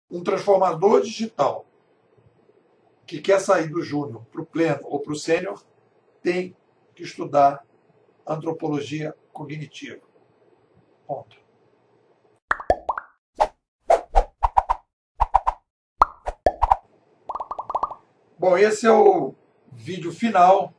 Um transformador digital que quer sair do júnior para o pleno ou para o sênior tem que estudar antropologia cognitiva. Ponto. Bom, esse é o vídeo final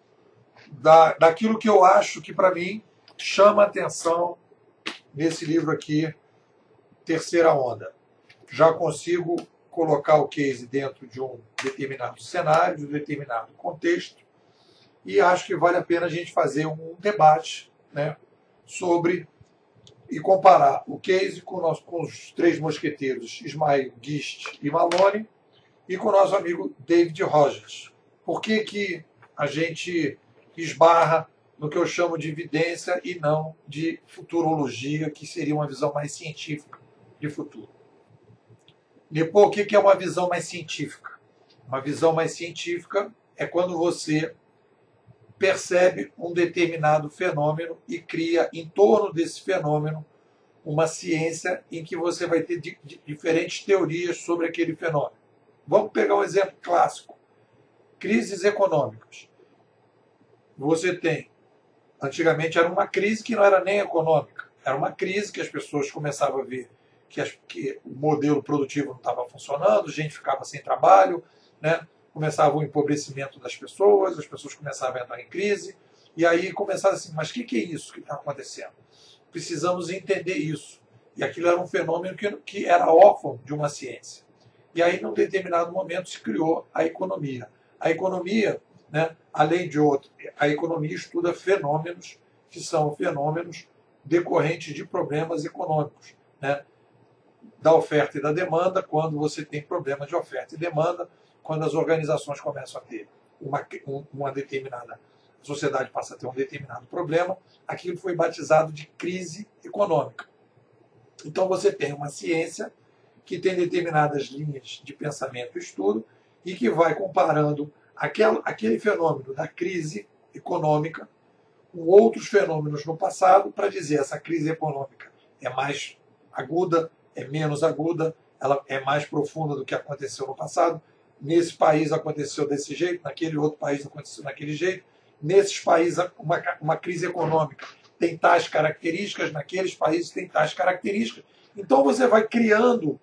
daquilo que eu acho que, para mim, chama atenção nesse livro aqui, Terceira Onda. Já consigo colocar o case dentro de um determinado cenário, de um determinado contexto, e acho que vale a pena a gente fazer um debate, né, sobre e comparar o case com os três mosqueteiros, Ismail, Gist e Malone, e com o nosso amigo David Rogers. Por que a gente esbarra no que eu chamo de evidência e não de futurologia, que seria uma visão mais científica de futuro? Depois, o que é uma visão mais científica? Uma visão mais científica é quando você percebe um determinado fenômeno e cria em torno desse fenômeno uma ciência em que você vai ter diferentes teorias sobre aquele fenômeno. Vamos pegar um exemplo clássico. Crises econômicas. Você tem, antigamente era uma crise que não era nem econômica, era uma crise que as pessoas começavam a ver que o modelo produtivo não estava funcionando, gente ficava sem trabalho, né? Começava o empobrecimento das pessoas, as pessoas começavam a entrar em crise, e aí começava assim, mas o que é isso que está acontecendo? Precisamos entender isso. E aquilo era um fenômeno que era órfão de uma ciência. E aí, num determinado momento, se criou a economia. A economia, né, além de outro, a economia estuda fenômenos que são fenômenos decorrentes de problemas econômicos, né, da oferta e da demanda. Quando você tem problemas de oferta e demanda, quando as organizações começam a ter uma determinada, a sociedade passa a ter um determinado problema, aquilo foi batizado de crise econômica. Então você tem uma ciência que tem determinadas linhas de pensamento e estudo e que vai comparando aquele fenômeno da crise econômica com outros fenômenos no passado para dizer essa crise econômica é mais aguda, é menos aguda, ela é mais profunda do que aconteceu no passado. Nesse país aconteceu desse jeito, naquele outro país aconteceu daquele jeito. Nesses países, uma crise econômica tem tais características, naqueles países tem tais características. Então você vai criando,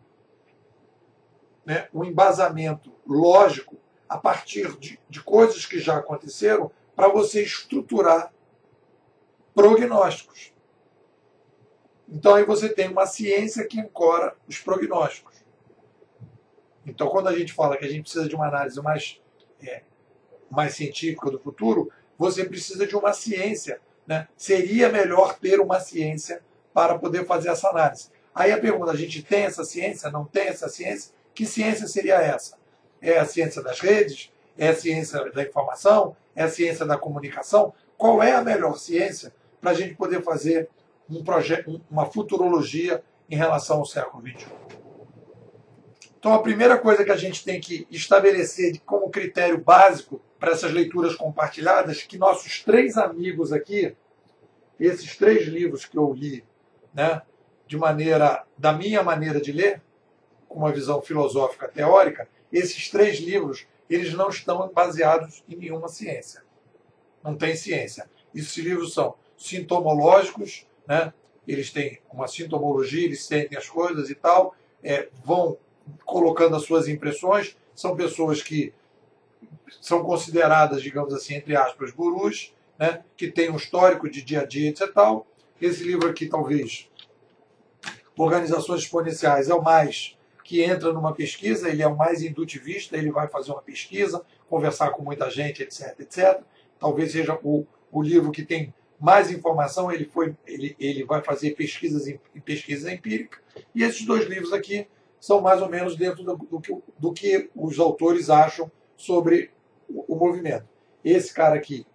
né, um embasamento lógico a partir de coisas que já aconteceram para você estruturar prognósticos. Então aí você tem uma ciência que ancora os prognósticos. Então quando a gente fala que a gente precisa de uma análise mais científica do futuro, você precisa de uma ciência, né? Seria melhor ter uma ciência para poder fazer essa análise. Aí a pergunta, a gente tem essa ciência? Não tem essa ciência? Que ciência seria essa? É a ciência das redes? É a ciência da informação? É a ciência da comunicação? Qual é a melhor ciência para a gente poder fazer uma futurologia em relação ao século XXI? Então, a primeira coisa que a gente tem que estabelecer como critério básico para essas leituras compartilhadas, que nossos três amigos aqui, esses três livros que eu li, né, da minha maneira de ler, com uma visão filosófica teórica, esses três livros, eles não estão baseados em nenhuma ciência. Não tem ciência. Esses livros são sintomológicos, né? Eles têm uma sintomologia, eles sentem as coisas e tal, vão colocando as suas impressões, são pessoas que são consideradas, digamos assim, entre aspas, gurus, né? Que têm um histórico de dia a dia, etc. Tal. Esse livro aqui, talvez, Organizações Exponenciais, é o mais que entra numa pesquisa, ele é o mais indutivista, ele vai fazer uma pesquisa, conversar com muita gente, etc, etc. Talvez seja o livro que tem mais informação, ele vai fazer pesquisas empíricas. E esses dois livros aqui são mais ou menos dentro do que os autores acham sobre o movimento. Esse cara aqui,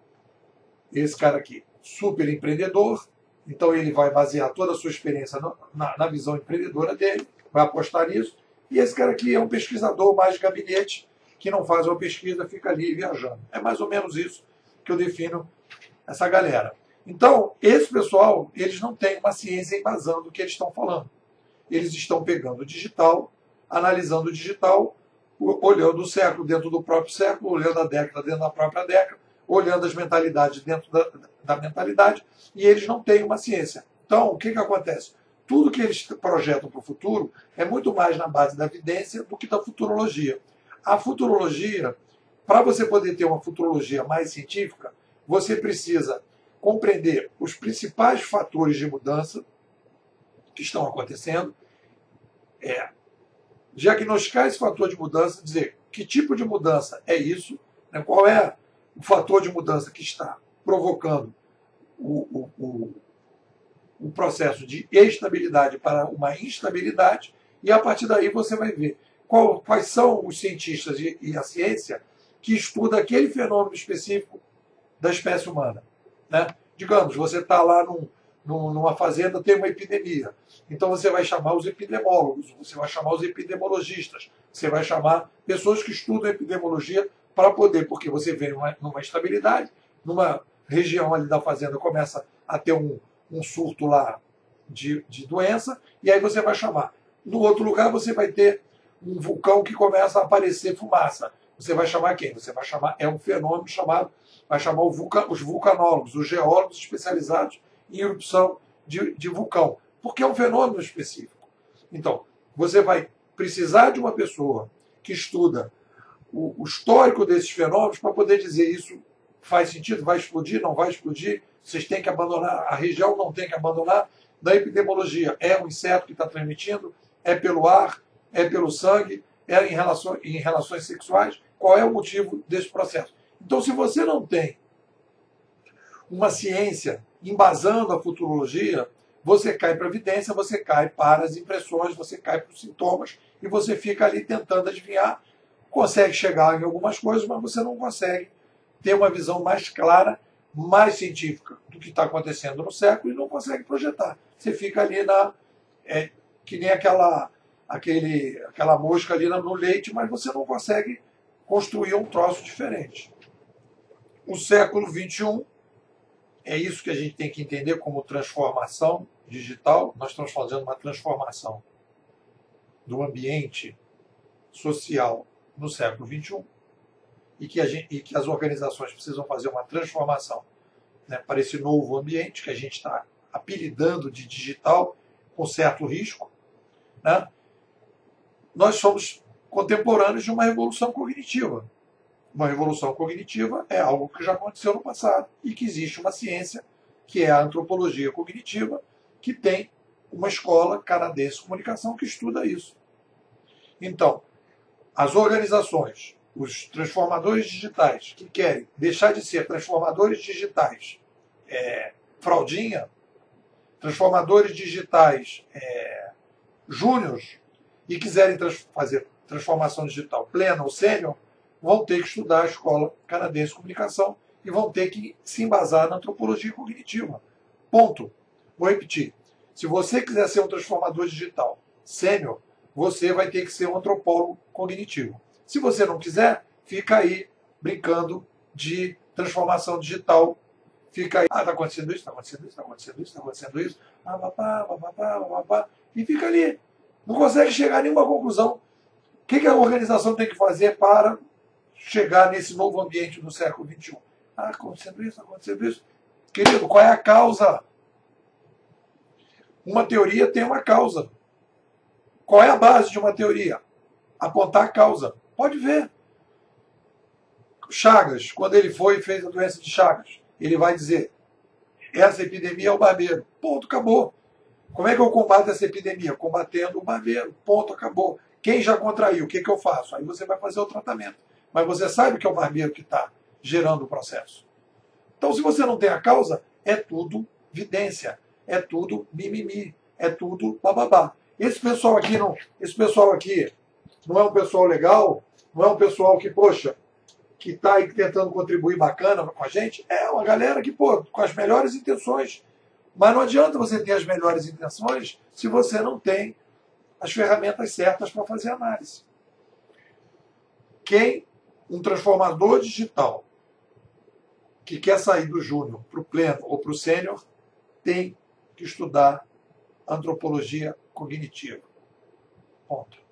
super empreendedor, então ele vai basear toda a sua experiência na visão empreendedora dele, vai apostar nisso. E esse cara aqui é um pesquisador mais de gabinete, que não faz uma pesquisa, fica ali viajando. É mais ou menos isso que eu defino essa galera. Então, esse pessoal, eles não têm uma ciência embasando o que eles estão falando. eles estão pegando o digital, analisando o digital, olhando o século dentro do próprio século, olhando a década dentro da própria década, olhando as mentalidades dentro da mentalidade, e eles não têm uma ciência. Então, o que acontece? Tudo que eles projetam para o futuro é muito mais na base da evidência do que da futurologia. A futurologia, para você poder ter uma futurologia mais científica, você precisa compreender os principais fatores de mudança que estão acontecendo, diagnosticar esse fator de mudança, dizer que tipo de mudança é isso, né, qual é o fator de mudança que está provocando o processo de estabilidade para uma instabilidade, e a partir daí você vai ver quais são os cientistas e a ciência que estuda aquele fenômeno específico da espécie humana. Né? Digamos, você está lá numa fazenda, tem uma epidemia. Então você vai chamar os epidemiólogos, você vai chamar os epidemiologistas, você vai chamar pessoas que estudam epidemiologia para poder, porque você vê numa estabilidade, numa região ali da fazenda começa a ter um surto lá de doença, e aí você vai chamar. No outro lugar você vai ter um vulcão que começa a aparecer fumaça. Você vai chamar quem? Você vai chamar, é um fenômeno chamado, vai chamar os vulcanólogos, os geólogos especializados em erupção de vulcão, porque é um fenômeno específico. Então, você vai precisar de uma pessoa que estuda o histórico desses fenômenos para poder dizer isso faz sentido, vai explodir, não vai explodir, vocês têm que abandonar a região, não tem que abandonar. Na epidemiologia, é um inseto que está transmitindo, é pelo ar, é pelo sangue, é em relações sexuais, qual é o motivo desse processo? Então, se você não tem uma ciência embasando a futurologia, você cai para a evidência, você cai para as impressões, você cai para os sintomas, e você fica ali tentando adivinhar, consegue chegar em algumas coisas, mas você não consegue ter uma visão mais clara, mais científica do que está acontecendo no século e não consegue projetar. Você fica ali que nem aquela mosca ali no leite, mas você não consegue construir um troço diferente. O século XXI é isso que a gente tem que entender como transformação digital. Nós estamos fazendo uma transformação do ambiente social no século XXI e que as organizações precisam fazer uma transformação, né, para esse novo ambiente que a gente está apelidando de digital com certo risco. Né? Nós somos contemporâneos de uma revolução cognitiva. Uma revolução cognitiva é algo que já aconteceu no passado e que existe uma ciência, que é a antropologia cognitiva, que tem uma escola canadense de comunicação que estuda isso. Então, as organizações, os transformadores digitais que querem deixar de ser transformadores digitais fraldinha, transformadores digitais júniors, e quiserem fazer transformação digital plena ou sênior, vão ter que estudar a escola canadense de comunicação e vão ter que se embasar na antropologia cognitiva. Ponto. Vou repetir. Se você quiser ser um transformador digital sênior, você vai ter que ser um antropólogo cognitivo. Se você não quiser, fica aí brincando de transformação digital. Fica aí, está acontecendo isso, está acontecendo isso, está acontecendo isso, está acontecendo isso, e fica ali. Não consegue chegar a nenhuma conclusão. O que a organização tem que fazer para chegar nesse novo ambiente do século XXI? Acontecendo isso, acontecendo isso. Querido, qual é a causa? Uma teoria tem uma causa. Qual é a base de uma teoria? Apontar a causa. Pode ver. Chagas, quando ele foi e fez a doença de Chagas, ele vai dizer, essa epidemia é o barbeiro. Ponto, acabou. Como é que eu combato essa epidemia? Combatendo o barbeiro. Ponto, acabou. Quem já contraiu, o que eu faço? Aí você vai fazer o tratamento. Mas você sabe que é o barbeiro que está gerando o processo. Então, se você não tem a causa, é tudo vidência, é tudo mimimi, é tudo bababá. Esse pessoal aqui não é um pessoal legal, não é um pessoal que, poxa, que está aí tentando contribuir bacana com a gente. É uma galera que, com as melhores intenções. Mas não adianta você ter as melhores intenções se você não tem as ferramentas certas para fazer análise. Um transformador digital que quer sair do júnior para o pleno ou para o sênior tem que estudar antropologia cognitiva. Ponto.